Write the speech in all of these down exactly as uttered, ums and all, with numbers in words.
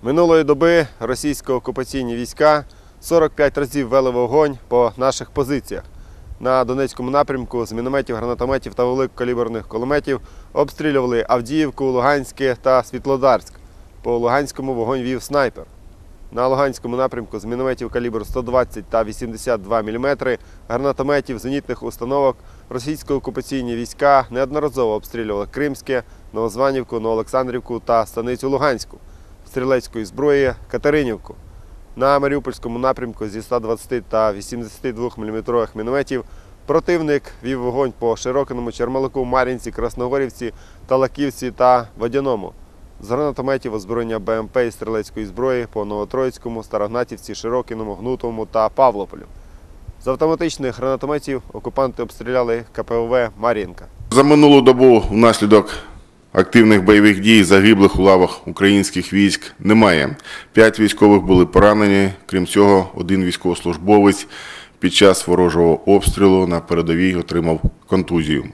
Минулої доби російські окупаційні війська сорок п'ять разів вели вогонь по наших позиціях. На Донецькому напрямку з мінометів, гранатометів та великокаліберних кулеметів обстрілювали Авдіївку, Луганське та Світлодарськ. По Луганському вогонь вів снайпер. На Луганському напрямку з мінометів калібру сто двадцять та вісімдесят два міліметри, гранатометів, зенітних установок російсько-окупаційні війська неодноразово обстрілювали Кримське, Новозванівку, Новоолександрівку та Станицю Луганську, стрілецької зброї Катеринівку. На Маріупольському напрямку зі ста двадцяти та вісімдесяти двох міліметрових мінометів противник вів вогонь по Широкиному, Чермалику, Мар'їнці, Красногорівці, Талаківці та Водяному. З гранатометів озброєння Б М П і стрілецької зброї по Новотроїцькому, Старогнатівці, Широкиному, Гнутовому та Павлополю. З автоматичних гранатометів окупанти обстріляли К П В Мар'їнка. За минулу добу внаслідок активних бойових дій загиблих у лавах українських військ немає. П'ять військових були поранені, крім цього, один військовослужбовець під час ворожого обстрілу на передовій отримав контузію.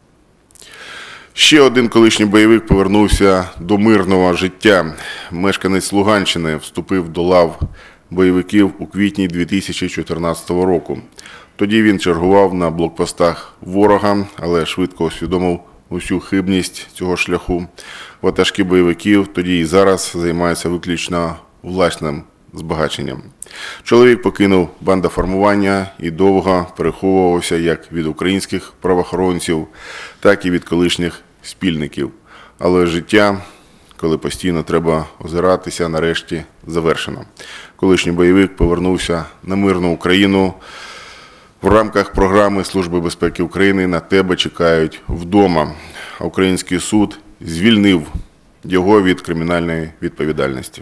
Ще один колишній бойовик повернувся до мирного життя. Мешканець Луганщини вступив до лав бойовиків у квітні дві тисячі чотирнадцятого року. Тоді він чергував на блокпостах ворога, але швидко усвідомив усю хибність цього шляху. Ватажки бойовиків тоді і зараз займаються виключно власним збагаченням. Чоловік покинув бандоформування і довго переховувався як від українських правоохоронців, так і від колишніх спільників. Але життя, коли постійно треба озиратися, нарешті завершено. Колишній бойовик повернувся на мирну Україну. В рамках програми Служби безпеки України «На тебе чекають вдома». Український суд звільнив його від кримінальної відповідальності.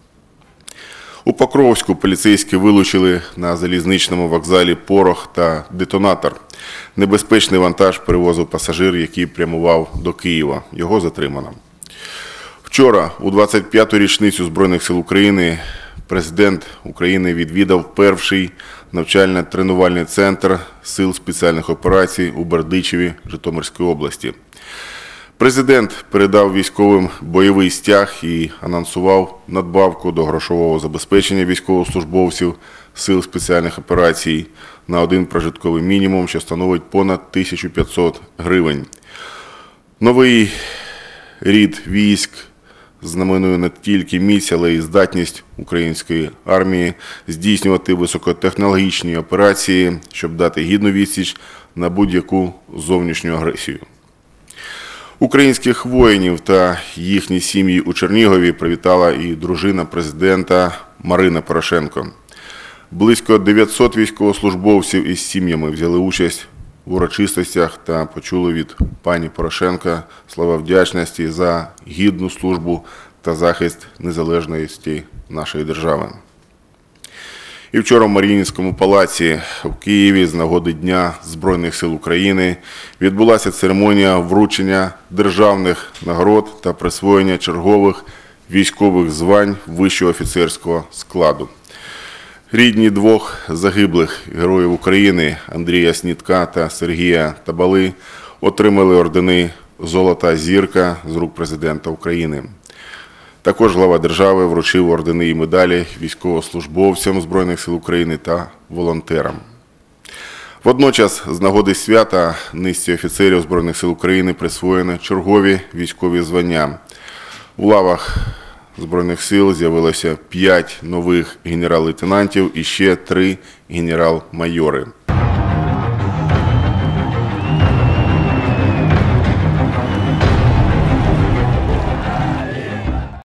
У Покровську поліцейські вилучили на залізничному вокзалі порох та детонатор. Небезпечний вантаж перевозив пасажир, який прямував до Києва. Його затримано. Вчора, у двадцять п'яту річницю Збройних сил України, президент України відвідав перший навчально-тренувальний центр Сил спеціальних операцій у Бердичеві Житомирської області. Президент передав військовим бойовий стяг і анонсував надбавку до грошового забезпечення військовослужбовців Сил спеціальних операцій на один прожитковий мінімум, що становить понад тисячу п'ятсот гривень. Новий рід військ знаменує не тільки міць, але й здатність української армії здійснювати високотехнологічні операції, щоб дати гідну відсіч на будь-яку зовнішню агресію. Українських воїнів та їхні сім'ї у Чернігові привітала і дружина президента Марина Порошенко. Близько дев'ятсот військовослужбовців із сім'ями взяли участь в урочистостях та почули від пані Порошенка слова вдячності за гідну службу та захист незалежності нашої держави. І вчора в Мар'їнському палаці в Києві з нагоди Дня Збройних сил України відбулася церемонія вручення державних нагород та присвоєння чергових військових звань вищого офіцерського складу. Рідні двох загиблих героїв України Андрія Снітка та Сергія Табали отримали ордени «Золота зірка» з рук президента України. Також глава держави вручив ордени і медалі військовослужбовцям Збройних сил України та волонтерам. Водночас, з нагоди свята, низці офіцерів Збройних сил України присвоєно чергові військові звання. У лавах Збройних сил з'явилося п'ять нових генерал-лейтенантів і ще три генерал-майори.